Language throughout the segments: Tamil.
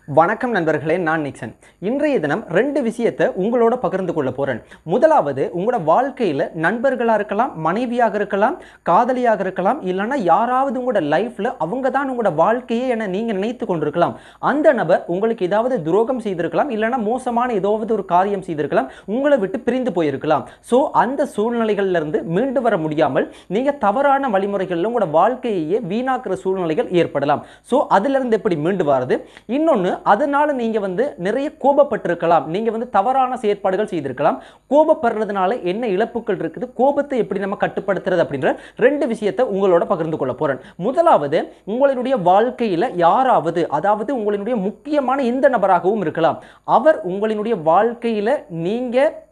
வணக்கம் நண்பர்களே, நான் நிக்சன். இன்றைய தினம் 2 விஷயத்தை உங்களோட பகிர்ந்து கொள்ள போறேன். முதலாவது, உங்களோட வாழ்க்கையில் நண்பர்களாக இருக்கலாம், மனைவியாக இருக்கலாம், காதலியாக இருக்கலாம், இல்லைன்னா யாராவது உங்களோட லைஃப்பில் அவங்க தான் உங்களோட வாழ்க்கையே என நீங்கள் நினைத்து கொண்டிருக்கலாம். அந்த நபர் உங்களுக்கு ஏதாவது துரோகம் செய்திருக்கலாம், இல்லைன்னா மோசமான ஏதாவது ஒரு காரியம் செய்திருக்கலாம், உங்களை விட்டு பிரிந்து போயிருக்கலாம். ஸோ அந்த சூழ்நிலைகளிலிருந்து மீண்டு வர முடியாமல் நீங்கள் தவறான வழிமுறைகளில் உங்களோட வாழ்க்கையே வீணாக்குற சூழ்நிலைகள் ஏற்படலாம். ஸோ அதிலிருந்து எப்படி மீண்டு வர்றது? இன்னொன்று, அதனால நீங்க நிறைய கோபப்பட்டிருக்கலாம், நீங்க தவறான செயற்பாடுகள் செய்திருக்கலாம். கோபப்படுறதுனால என்ன இழப்புகள் இருக்குது, கோபத்தை எப்படி நம்ம கட்டுப்படுத்துறது அப்படின்ற 2 விஷயத்தை உங்களோட பகிர்ந்து கொள்ள போறேன். முதலாவது, உங்களுடைய வாழ்க்கையில யாராவது, அதாவது உங்களுடைய முக்கியமான இந்த நபராகவும் இருக்கலாம், அவர் உங்களுடைய வாழ்க்கையில நீங்க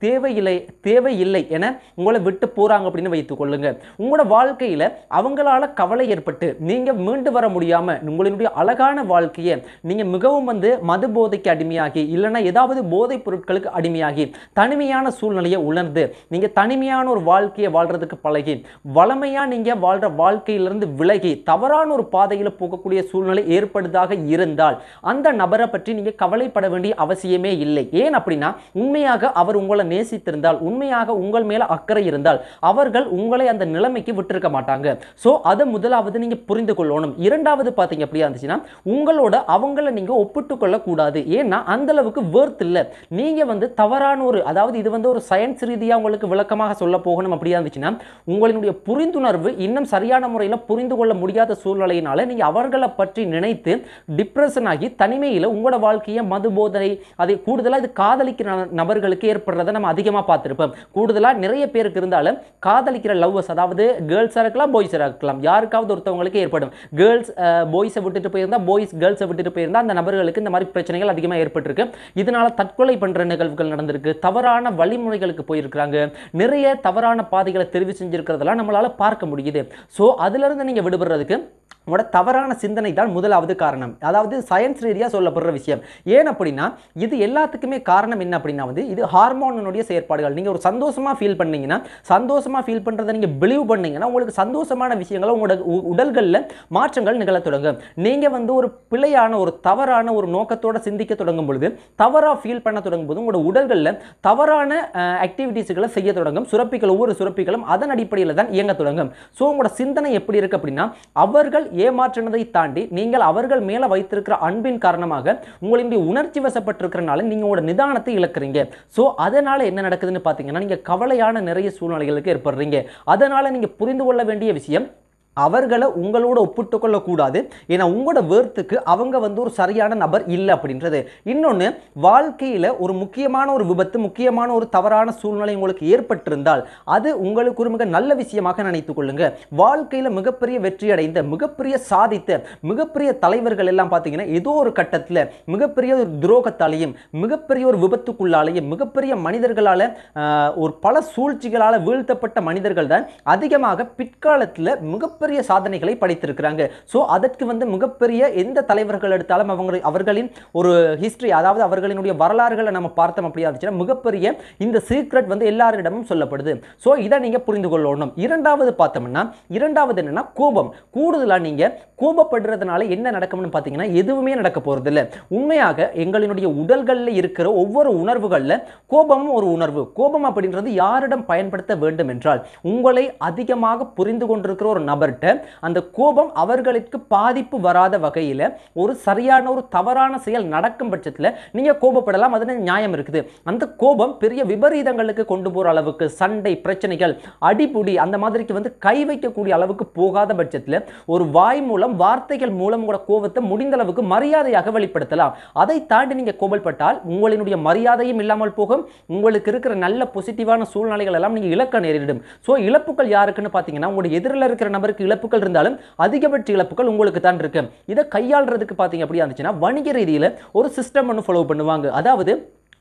தேவையில்லை என உங்களை விட்டு போறாங்க அப்படின்னு வைத்துக் கொள்ளுங்க. உங்களோட வாழ்க்கையில அவங்களால கவலை ஏற்பட்டு நீங்க மீண்டு வர முடியாம உங்களுடைய அழகான வாழ்க்கையை நீங்க மிகவும் மது போதைக்கு அடிமையாகி, இல்லைன்னா ஏதாவது போதைப் பொருட்களுக்கு அடிமையாகி தனிமையான சூழ்நிலையை உணர்ந்து நீங்க தனிமையான ஒரு வாழ்க்கையை வாழ்றதுக்கு பழகி வளமையா நீங்க வாழ்ற வாழ்க்கையிலிருந்து விலகி தவறான ஒரு பாதையில் போகக்கூடிய சூழ்நிலை ஏற்படுதாக இருந்தால் அந்த நபரை பற்றி நீங்க கவலைப்பட வேண்டிய அவசியமே இல்லை. ஏன் அப்படின்னா, உண்மையாக அவர் உங்களை நேசித்திருந்தால், உண்மையாக உங்கள் மேல அக்கறை இருந்தால் அவர்கள் உங்களை அந்த நிலைமைக்கு விட்டிருக்க மாட்டாங்க. சோ அதை முதலாவது நீங்க புரிந்து கொள்ளணும். இரண்டாவது பாத்தீங்க அப்படியா இருந்துச்சுன்னா, உங்களோட அவங்கள நீங்க ஒப்பிட்டு கொள்ளக்கூடாது. ஏன்னா அந்த அளவுக்கு வேர்த் இல்லை. நீங்க தவறான ஒரு, அதாவது இது ஒரு சயின்ஸ் ரீதியாக உங்களுக்கு விளக்கமாக சொல்ல போகணும் அப்படியா இருந்துச்சுன்னா, உங்களுடைய புரிந்துணர்வு இன்னும் சரியான முறையில் புரிந்து கொள்ள முடியாத சூழ்நிலையினால நீங்க அவர்களை பற்றி நினைத்து டிப்ரெஷன் ஆகி தனிமையில் உங்களோட வாழ்க்கையை மது போதனை, அதை கூடுதலாக இது காதலிக்கிற நபர்களுக்கு ஏற்படுறதை நம்ம அதிகமாக பார்த்துருப்போம். கூடுதலாக நிறைய பேருக்கு இருந்தாலும் காதலிக்கிற லவ்வர்ஸ், அதாவது கேர்ள்ஸாக இருக்கலாம், பாய்ஸாக இருக்கலாம், யாருக்காவது ஒருத்தவங்களுக்கு ஏற்படும். கேர்ள்ஸ் பாய்ஸை விட்டுட்டு போயிருந்தா, பாய்ஸ் கேர்ள்ஸை விட்டுட்டு போயிருந்தா அந்த நபர்களுக்கு இந்த மாதிரி பிரச்சனைகள் அதிகமாக ஏற்பட்டிருக்கு. இதனால தற்கொலை பண்ற நிகழ்வுகள் நடந்திருக்கு, தவறான வழிமுறைகளுக்கு போயிருக்கிறாங்க, நிறைய தவறான பாதைகளை தெரிவு செஞ்சிருக்கிறதெல்லாம் நம்மளால பார்க்க முடியுது. ஸோ அதுல இருந்து நீங்க விடுபடுறதுக்கு உங்களோட தவறான சிந்தனை தான் முதலாவது காரணம். அதாவது சயின்ஸ் ரீதியாக சொல்லப்படுற விஷயம். ஏன் அப்படின்னா, இது எல்லாத்துக்குமே காரணம் என்ன அப்படின்னா இது ஹார்மோனுடைய செயற்பாடுகள். நீங்கள் ஒரு சந்தோஷமாக ஃபீல் பண்ணீங்கன்னா, சந்தோஷமாக ஃபீல் பண்ணுறதை நீங்கள் பிலீவ் பண்ணீங்கன்னா உங்களுக்கு சந்தோஷமான விஷயங்களை உங்களோட உடல்களில் மாற்றங்கள் நிகழ தொடங்கும். நீங்கள் ஒரு பிழையான ஒரு தவறான ஒரு நோக்கத்தோடு சிந்திக்க தொடங்கும் பொழுது, தவறாக ஃபீல் பண்ண தொடங்கும் போது உங்களோட உடல்களில் தவறான ஆக்டிவிட்டீஸ்களை செய்ய தொடங்கும். சுரப்பிகள், ஒவ்வொரு சுரப்பிகளும் அதன் அடிப்படையில் தான் இயங்க தொடங்கும். ஸோ உங்களோட சிந்தனை எப்படி இருக்கு அப்படின்னா, அவர்கள் ஏமாற்றினதை தாண்டி நீங்கள் அவர்கள் மேல வைத்திருக்கிற அன்பின் காரணமாக உங்களுடைய உணர்ச்சி வசப்பட்டிருக்கிறனால நீங்க உங்களோட நிதானத்தை இழக்கிறீங்க. சோ அதனால என்ன நடக்குதுன்னு பாத்தீங்கன்னா, நீங்க கவலையான நிறைய சூழ்நிலைகளுக்கு ஏற்படுறீங்க. அதனால நீங்க புரிந்து கொள்ள வேண்டிய விஷயம், அவர்களை உங்களோட ஒப்பிட்டு கொள்ளக்கூடாது. ஏன்னா உங்களோட வேர்த்துக்கு அவங்க ஒரு சரியான நபர் இல்லை அப்படின்றது. இன்னொன்று, வாழ்க்கையில் ஒரு முக்கியமான ஒரு விபத்து, முக்கியமான ஒரு தவறான சூழ்நிலை உங்களுக்கு ஏற்பட்டிருந்தால் அது உங்களுக்கு ஒரு மிக நல்ல விஷயமாக நினைத்துக் கொள்ளுங்க. வாழ்க்கையில் மிகப்பெரிய வெற்றி அடைந்த, மிகப்பெரிய சாதித்த, மிகப்பெரிய தலைவர்கள் எல்லாம் பார்த்தீங்கன்னா ஏதோ ஒரு கட்டத்தில் மிகப்பெரிய ஒரு துரோகத்தாலையும், மிகப்பெரிய ஒரு விபத்துக்குள்ளாலையும், மிகப்பெரிய மனிதர்களால், ஒரு பல சூழ்ச்சிகளால் வீழ்த்தப்பட்ட மனிதர்கள் தான் அதிகமாக பிற்காலத்தில் மிகப்பெரிய சாதனைகளை படைத்திருக்கிறாங்க. சோ அதற்கு மிகப்பெரிய எந்த தலைவர்கள் எடுத்தாலும் அவர்களின் ஒரு ஹிஸ்டரி, அதாவது அவர்களினுடைய வரலாறுகளை நம்ம பார்த்தோம் அப்படியா இருந்துச்சுன்னா, மிகப்பெரிய இந்த சீக்ரெட் எல்லாரிடமும் சொல்லப்படுது. சோ இதை நீங்க புரிந்து கொள்ளணும். இரண்டாவது பார்த்தோம்னா, இரண்டாவது என்னன்னா கோபம். கூடுதலா நீங்க கோபப்படுறதுனால என்ன நடக்கும்னு பார்த்தீங்கன்னா, எதுவுமே நடக்க போறது இல்லை. உண்மையாக எங்களுடைய உடல்களில் இருக்கிற ஒவ்வொரு உணர்வுகளில் கோபமும் ஒரு உணர்வு. கோபம் அப்படின்றது யாரிடம் பயன்படுத்த வேண்டும் என்றால், உங்களை அதிகமாக புரிந்து கொண்டிருக்கிற ஒரு நபர், அந்த கோபம் அவர்களுக்கு பாதிப்பு வராத வகையில் ஒரு சரியான ஒரு தவறான செயல் நடக்கும் பட்சத்தில் நீங்க கோபப்படலாம். அதுல நியாயம் இருக்குது. அந்த கோபம் பெரிய விபரீதங்களுக்கு கொண்டு போற அளவுக்கு, சண்டை, பிரச்சனைகள், அடிபுடி அந்த மாதிரிக்கு கை வைக்கக்கூடிய அளவுக்கு போகாத பட்சத்தில் ஒரு வாய் மூலம், வார்த்தைகள் மூலம் உங்களோட கோபத்தை முடிந்த அளவுக்கு மரியாதையாக வெளிப்படுத்தலாம். அதை தாண்டி நீங்க கோபப்பட்டால் உங்களுடைய மரியாதையும் இல்லாமல் போகும். உங்களுக்கு இருக்கிற நல்ல பாசிட்டிவான சூழ்நிலைகள் எல்லாம் நீங்க இழக்க நேரிடும். சோ இழப்புகள் யாருக்குன்னு பாத்தீங்கன்னா, உங்களுடைய எதிரில் இருக்கிற நபருக்கு இழப்புகள் இருந்தாலும் அதிகபட்ச இழப்புகள் உங்களுக்கு தான் இருக்கு. இதை கையாளுறதுக்கு பாத்தீங்க அப்படியே இருந்துச்சுன்னா, வணிக ரீதியில் ஒரு சிஸ்டம் ஃபாலோ பண்ணுவாங்க. அதாவது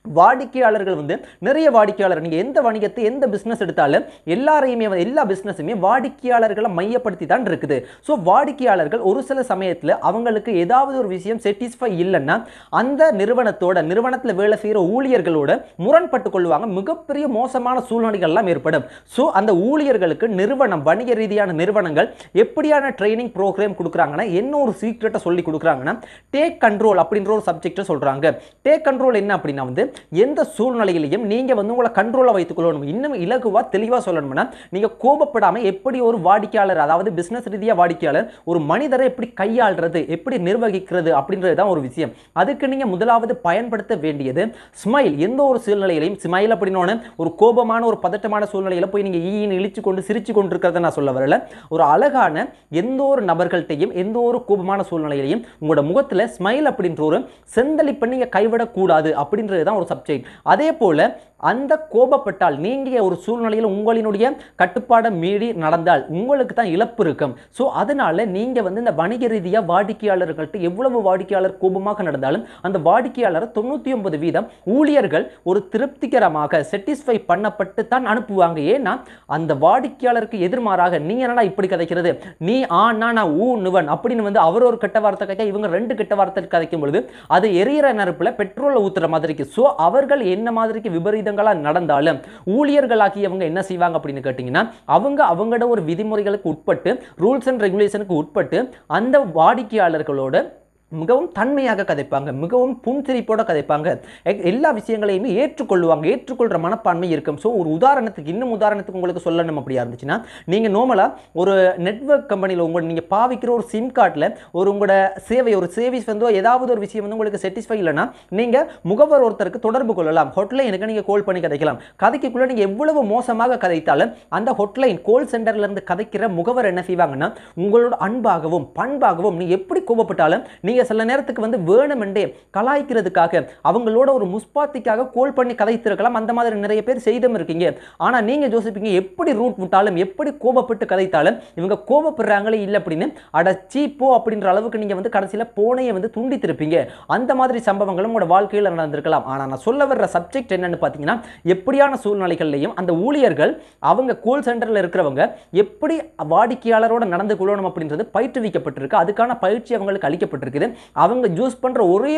வாடிக்கையாளர்கள் வந்து நிறைய வாடிக்கையாளர், நீங்கள் எந்த வணிகத்தை எந்த பிஸ்னஸ் எடுத்தாலும் எல்லாரையுமே எல்லா பிஸ்னஸுமே வாடிக்கையாளர்களை மையப்படுத்தி தான் இருக்குது. ஸோ வாடிக்கையாளர்கள் ஒரு சில சமயத்தில் அவங்களுக்கு ஏதாவது ஒரு விஷயம் செட்டிஸ்ஃபை இல்லைன்னா அந்த நிறுவனத்தில் வேலை செய்கிற ஊழியர்களோட முரண்பட்டு கொள்வாங்க. மிகப்பெரிய மோசமான சூழ்நிலைகள்லாம் ஏற்படும். ஸோ அந்த ஊழியர்களுக்கு வணிக ரீதியான நிறுவனங்கள் எப்படியான ட்ரைனிங் ப்ரோக்ராம் கொடுக்குறாங்கன்னா என்ன ஒரு சீக்ரெட்டை சொல்லி கொடுக்குறாங்கன்னா டேக் கண்ட்ரோல் அப்படின்ற ஒரு சப்ஜெக்டை சொல்கிறாங்க. டேக் கண்ட்ரோல் என்ன அப்படின்னா வந்து எந்த சூழ்நிலையிலையும் நீங்க வந்து உங்களை கண்ட்ரோல வைத்துக் கொள்ளணும். இன்னும் இலகுவா தெளிவா சொல்லணும்னா நீங்க கோபப்படாம எப்படி ஒரு வாடிக்கையாளர், அதாவது பிசினஸ் ரீதியா வாடிக்கையாளர் ஒரு மனிதரை எப்படி கையாள்றது, எப்படி நிர்வகிக்கிறது அப்படின்றது தான் ஒரு விஷயம். அதுக்கு நீங்க முதலாவது பயன்படுத்த வேண்டியது ஸ்மைல். எந்த ஒரு சூழ்நிலையிலையும் ஸ்மைல் அப்படினோன ஒரு கோபமான ஒரு பதட்டமான சூழ்நிலையில போய் நீங்க ஈன்னு இழிச்சு கொண்டு சிரிச்சு கொண்டு இருக்கிறத நான் சொல்ல வரல. ஒரு அழகான எந்த ஒரு நபர்கள்ட்டையும் எந்த ஒரு கோபமான சூழ்நிலையிலையும் உங்களோட முகத்துல ஸ்மைல் அப்படின்ற ஒரு செந்தளிப்பை நீங்க கைவிடக்கூடாது அப்படின்றது தான் ஒரு சப்ஜெக்ட். அதே போல அந்த கோபப்பட்டால் நீங்க ஒரு சூழ்நிலையில் உங்களினுடைய கட்டுப்பாடை மீறி நடந்தால் உங்களுக்கு தான் இழப்பு இருக்கும். ஸோ அதனால நீங்க வந்து இந்த வணிக ரீதியாக வாடிக்கையாளர்கள்ட்ட எவ்வளவு வாடிக்கையாளர் கோபமாக நடந்தாலும் அந்த வாடிக்கையாளரை 99% ஊழியர்கள் ஒரு திருப்திகரமாக செட்டிஸ்ஃபை பண்ணப்பட்டு தான் அனுப்புவாங்க. ஏன்னா அந்த வாடிக்கையாளருக்கு எதிர்மாறாக நீ என்னடா இப்படி கதைக்கிறது, நீ நான் ஊ நுவன் அப்படின்னு வந்து அவர் ஒரு கெட்ட வார்த்தை கதைக்க இவங்க 2 கெட்ட வார்த்தை கதைக்கும் பொழுது அது எரியிற நெருப்புல பெட்ரோலை ஊத்துற மாதிரி. ஸோ அவர்கள் என்ன மாதிரிக்கு விபரீதங்களா நடந்தாலும் ஊழியர்களாகியவங்க என்ன செய்வாங்க அப்படின்னு கேட்டீங்கன்னா அவங்களோட ஒரு விதிமுறைகளுக்கு உட்பட்டு, ரூல்ஸ் அண்ட் ரெகுலேஷனுக்கு உட்பட்டு அந்த வாடிக்கையாளர்களோட மிகவும் தன்மையாக கதைப்பாங்க, மிகவும் புன்சிரிப்போட கதைப்பாங்க, எல்லா விஷயங்களையுமே ஏற்றுக்கொள்வாங்க, ஏற்றுக்கொள்கிற மனப்பான்மை இருக்கும். ஸோ ஒரு உதாரணத்துக்கு உங்களுக்கு சொல்லணும் அப்படியா இருந்துச்சுன்னா நீங்கள் நார்மலாக ஒரு நெட்வொர்க் கம்பெனியில் நீங்கள் பாவிக்கிற ஒரு சிம் கார்டில் உங்களோட ஒரு சேவைஸ் வந்து ஏதாவது ஒரு விஷயம் வந்து உங்களுக்கு செட்டிஸ்ஃபை இல்லைன்னா நீங்கள் முகவர் ஒருத்தருக்கு தொடர்பு கொள்ளலாம். ஹாட்லைனுக்கு நீங்கள் கால் பண்ணி கதைக்கலாம். கதைக்குள்ளே நீங்கள் எவ்வளவு மோசமாக கதைத்தாலும் அந்த ஹாட்லைன் கால் சென்டர்லேருந்து கதைக்கிற முகவர் என்ன செய்வாங்கன்னா உங்களோட அன்பாகவும் பண்பாகவும் நீ எப்படி கோபப்பட்டாலும் நீங்கள் சில நேரத்துக்கு வந்து வேணுமென்றே கலாய்க்கிறதுக்காக அவங்களோட ஒரு முஸ்பாத்திக்காக கோல் பண்ணி கதைத்திருக்கலாம். அந்த மாதிரி நிறைய பேர் செய்தும் இருக்கீங்க. ஆனா நீங்க யோசிப்பீங்க எப்படி ரூட் விட்டாலும் எப்படி கோபப்பட்டு கதைத்தாலும் இவங்க கோபப்படுறாங்களே இல்லை அப்படின்னு அட சீப்போ அப்படின்ற அளவுக்கு நீங்க வந்து கடைசியில் போனையை வந்து துண்டித்திருப்பீங்க. அந்த மாதிரி சம்பவங்களும் உங்களோட வாழ்க்கையில் நடந்திருக்கலாம். ஆனா நான் சொல்ல வர்ற சப்ஜெக்ட் என்னன்னு பார்த்தீங்கன்னா எப்படியான சூழ்நிலைகள்லையும் அந்த ஊழியர்கள் அவங்க கோல் சென்டரில் இருக்கிறவங்க எப்படி வாடிக்கையாளரோட நடந்து கொள்ளணும் அப்படின்றது பயிற்றுவிக்கப்பட்டிருக்கு. அதுக்கான பயிற்சி அவங்களுக்கு அளிக்கப்பட்டிருக்குது. அவங்க யூஸ் பண்ற ஒரே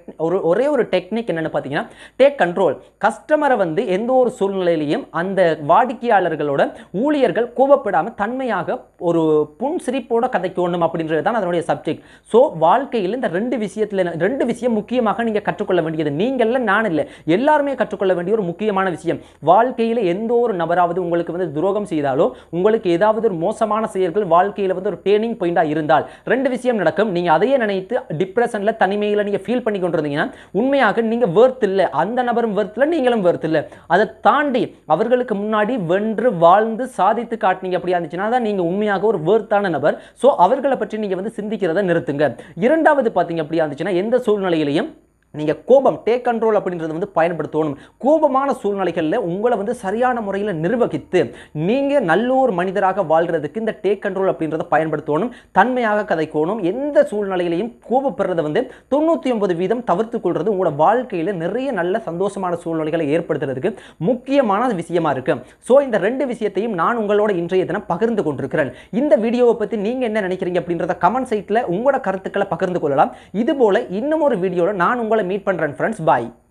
ஒரு டெக்னிக் என்னன்னு பார்த்தீங்கன்னா டேக் கண்ட்ரோல். கஸ்டமரை வந்து எந்த ஒரு சூழ்நிலையிலையும் அந்த வாடிக்கையாளர்களோட ஊழியர்கள் கோபப்படாம தன்மையாக ஒரு புன்சிரிப்போட கதைக்கணும் அப்படின்றது தான் அதனுடைய சப்ஜெக்ட். ஸோ வாழ்க்கையில் இந்த ரெண்டு விஷயம் முக்கியமாக நீங்க கற்றுக்கொள்ள வேண்டியது, நீங்கள்ல நான் இல்லை, எல்லாருமே கற்றுக்கொள்ள வேண்டிய ஒரு முக்கியமான விஷயம். வாழ்க்கையில் எந்த ஒரு நபராவது உங்களுக்கு வந்து துரோகம் செய்தாலோ உங்களுக்கு ஏதாவது ஒரு மோசமான செயல்கள் வாழ்க்கையில் வந்து ஒரு டேர்னிங் பாயிண்டா இருந்தால் 2 விஷயம் நடக்கும். நீங்க அதையே நினைத்து டிப்ரெஷன்ல தனிமையில நீங்க ஃபீல் பண்ணி கொண்டிருந்தீங்கன்னா உண்மையாக நீங்க வர்த் இல்ல, அந்த நபரும் வர்த் இல்ல, நீங்களும் வர்த் இல்ல. அதை தாண்டி அவர்களுக்கு முன்னாடி வென்று வாழ்ந்து சாதித்து காட்டினீங்க அப்படியா இருந்துச்சுன்னா தான் நீங்க உண்மையாக ஒரு வர்த்தான நபர். சோ அவர்களை பற்றி நீங்க வந்து சிந்திக்கிறத நிறுத்துங்க. இரண்டாவது பாத்தீங்க அப்படியா இருந்துச்சுன்னா எந்த சூழ்நிலையிலையும் நீங்க கோபம் டேக் கண்ட்ரோல் அப்படின்றது வந்து பயன்படுத்தணும். கோபமான சூழ்நிலைகளில் உங்களை வந்து சரியான முறையில் நிர்வகித்து நீங்க நல்ல ஒரு மனிதராக வாழ்றதுக்கு இந்த டேக் கண்ட்ரோல் அப்படின்றத பயன்படுத்தணும். தன்மையாக கதைக்கணும். எந்த சூழ்நிலையிலையும் கோபப்படுறதை வந்து 99% தவிர்த்து கொள்றது உங்களோட வாழ்க்கையில் நிறைய நல்ல சந்தோஷமான சூழ்நிலைகளை ஏற்படுத்துறதுக்கு முக்கியமான விஷயமா இருக்கு. ஸோ இந்த 2 விஷயத்தையும் நான் உங்களோட இன்றைய தினம் பகிர்ந்து கொண்டிருக்கிறேன். இந்த வீடியோவை பற்றி நீங்க என்ன நினைக்கிறீங்க அப்படின்றத கமெண்ட் சைட்ல உங்களோட கருத்துக்களை பகிர்ந்து கொள்ளலாம். இது போல இன்னும் ஒரு வீடியோல நான் உங்களை மீட் பண்றேன் ஃப்ரெண்ட்ஸ். பாய்.